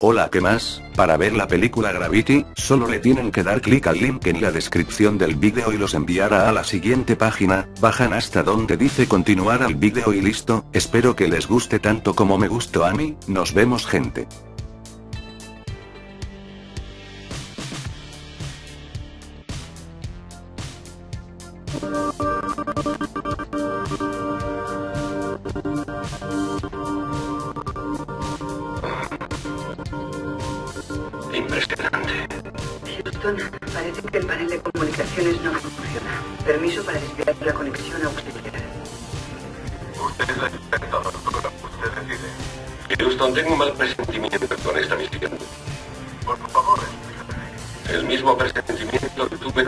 Hola, ¿qué más? Para ver la película Gravity, solo le tienen que dar clic al link en la descripción del vídeo y los enviará a la siguiente página, bajan hasta donde dice continuar al vídeo y listo. Espero que les guste tanto como me gustó a mí. Nos vemos, gente. Impresionante. Houston, parece que el panel de comunicaciones no funciona. Permiso para desviar la conexión auxiliar. Usted es la experta, doctora. Usted decide. Houston, tengo un mal presentimiento con esta misión. Por favor, explícame. El mismo presentimiento que tuve